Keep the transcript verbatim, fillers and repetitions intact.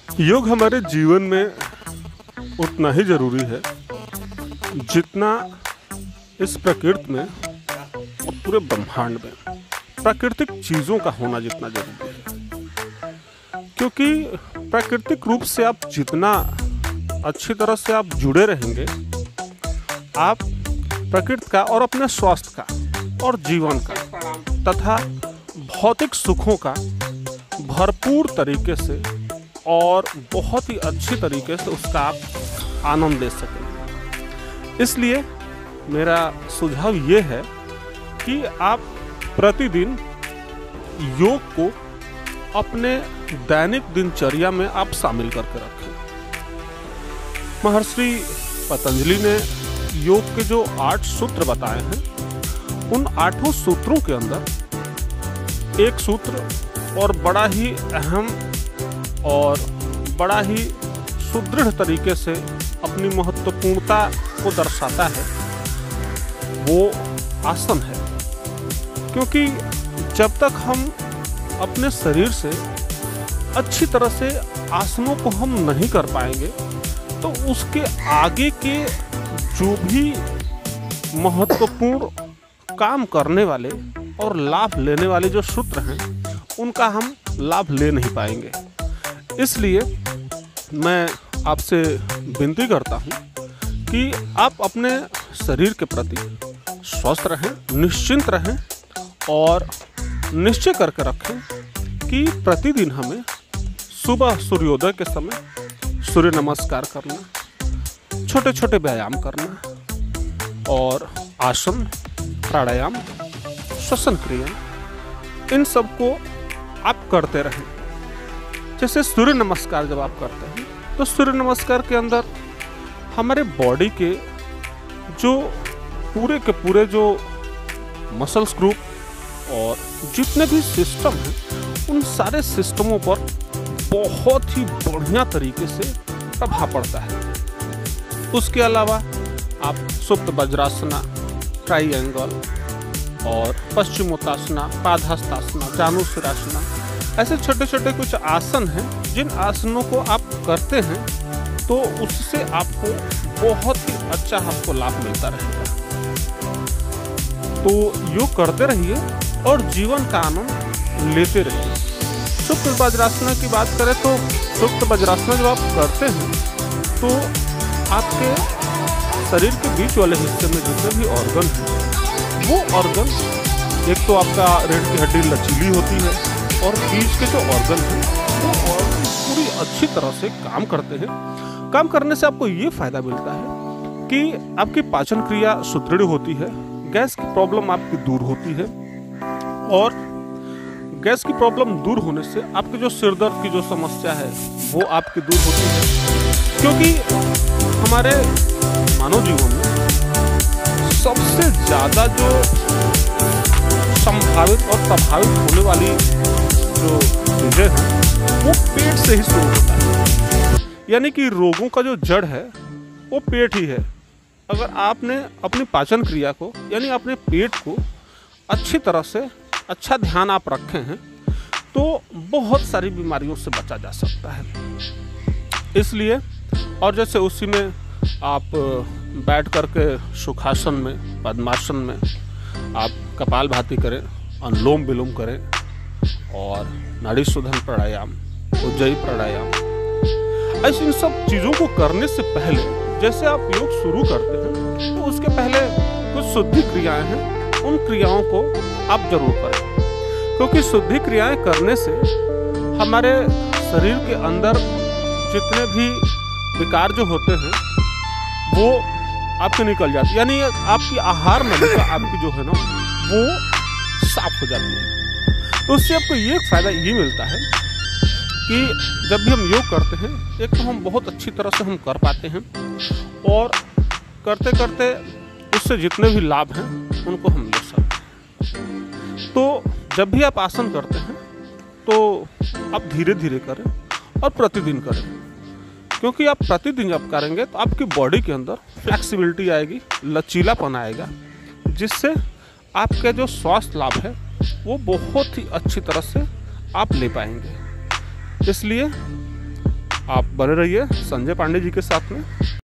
योग हमारे जीवन में उतना ही जरूरी है जितना इस प्रकृति में और पूरे ब्रह्मांड में प्राकृतिक चीज़ों का होना जितना जरूरी है। क्योंकि प्राकृतिक रूप से आप जितना अच्छी तरह से आप जुड़े रहेंगे, आप प्रकृति का और अपने स्वास्थ्य का और जीवन का तथा भौतिक सुखों का भरपूर तरीके से और बहुत ही अच्छी तरीके से उसका आप आनंद ले सकें। इसलिए मेरा सुझाव ये है कि आप प्रतिदिन योग को अपने दैनिक दिनचर्या में आप शामिल करके रखें। महर्षि पतंजलि ने योग के जो आठ सूत्र बताए हैं, उन आठों सूत्रों के अंदर एक सूत्र और बड़ा ही अहम और बड़ा ही सुदृढ़ तरीके से अपनी महत्वपूर्णता को दर्शाता है, वो आसन है। क्योंकि जब तक हम अपने शरीर से अच्छी तरह से आसनों को हम नहीं कर पाएंगे, तो उसके आगे के जो भी महत्वपूर्ण काम करने वाले और लाभ लेने वाले जो सूत्र हैं, उनका हम लाभ ले नहीं पाएंगे। इसलिए मैं आपसे विनती करता हूं कि आप अपने शरीर के प्रति स्वस्थ रहें, निश्चिंत रहें और निश्चय करके रखें कि प्रतिदिन हमें सुबह सूर्योदय के समय सूर्य नमस्कार करना, छोटे छोटे व्यायाम करना और आसन, प्राणायाम, श्वसन क्रिया, इन सब को आप करते रहें। जैसे सूर्य नमस्कार जब आप करते हैं तो सूर्य नमस्कार के अंदर हमारे बॉडी के जो पूरे के पूरे जो मसल्स ग्रुप और जितने भी सिस्टम हैं, उन सारे सिस्टमों पर बहुत ही बढ़िया तरीके से प्रभाव पड़ता है। उसके अलावा आप सुप्त वज्रासना, ट्राइंगल और पश्चिमोत्तासना, पादहस्तासना, जानुशिरासना, ऐसे छोटे छोटे कुछ आसन हैं जिन आसनों को आप करते हैं तो उससे आपको बहुत ही अच्छा आपको लाभ मिलता रहेगा। तो योग करते रहिए और जीवन का आनंद लेते रहिए। सुप्त वज्रासना की बात करें तो सुप्त वज्रासना जब आप करते हैं तो आपके शरीर के बीच वाले हिस्से में जितने भी ऑर्गन हैं, वो ऑर्गन, एक तो आपका रीढ़ की हड्डी लचीली होती है और बीच के जो ऑर्गन हैं वो ऑर्गन पूरी अच्छी तरह से काम करते हैं। काम करने से आपको ये फायदा मिलता है कि आपकी पाचन क्रिया सुदृढ़ होती है, गैस की प्रॉब्लम आपकी दूर होती है और गैस की प्रॉब्लम दूर होने से आपके जो सिर दर्द की जो समस्या है वो आपकी दूर होती है। क्योंकि हमारे मानव जीवन में सबसे ज़्यादा जो संभावित और प्रभावित होने वाली जो चीज़ें हैं वो पेट से ही शुरू होता है। यानी कि रोगों का जो जड़ है वो पेट ही है। अगर आपने अपनी पाचन क्रिया को यानी अपने पेट को अच्छी तरह से अच्छा ध्यान आप रखे हैं तो बहुत सारी बीमारियों से बचा जा सकता है। इसलिए और जैसे उसी में आप बैठ करके सुखासन में, पद्मासन में आप कपालभाति करें, अनुलोम विलोम करें और नाड़ी शोधन प्राणायाम, उज्जयी प्राणायाम, ऐसी इन सब चीज़ों को करने से पहले जैसे आप योग शुरू करते हैं तो उसके पहले कुछ शुद्धि क्रियाएं हैं, उन क्रियाओं को आप जरूर करें। क्योंकि शुद्धि क्रियाएं करने से हमारे शरीर के अंदर जितने भी विकार जो होते हैं वो आपके निकल जाती है, यानी आपकी आहार नलिका आपकी जो है ना वो साफ हो जाती है। तो उससे आपको ये फायदा ये मिलता है कि जब भी हम योग करते हैं, एक तो हम बहुत अच्छी तरह से हम कर पाते हैं और करते करते उससे जितने भी लाभ हैं उनको हम ले सकते हैं। तो जब भी आप आसन करते हैं तो आप धीरे धीरे करें और प्रतिदिन करें। क्योंकि आप प्रतिदिन जब करेंगे तो आपकी बॉडी के अंदर फ्लेक्सिबिलिटी आएगी, लचीलापन आएगा, जिससे आपके जो स्वास्थ्य लाभ है वो बहुत ही अच्छी तरह से आप ले पाएंगे। इसलिए आप बने रहिए संजय पांडे जी के साथ में।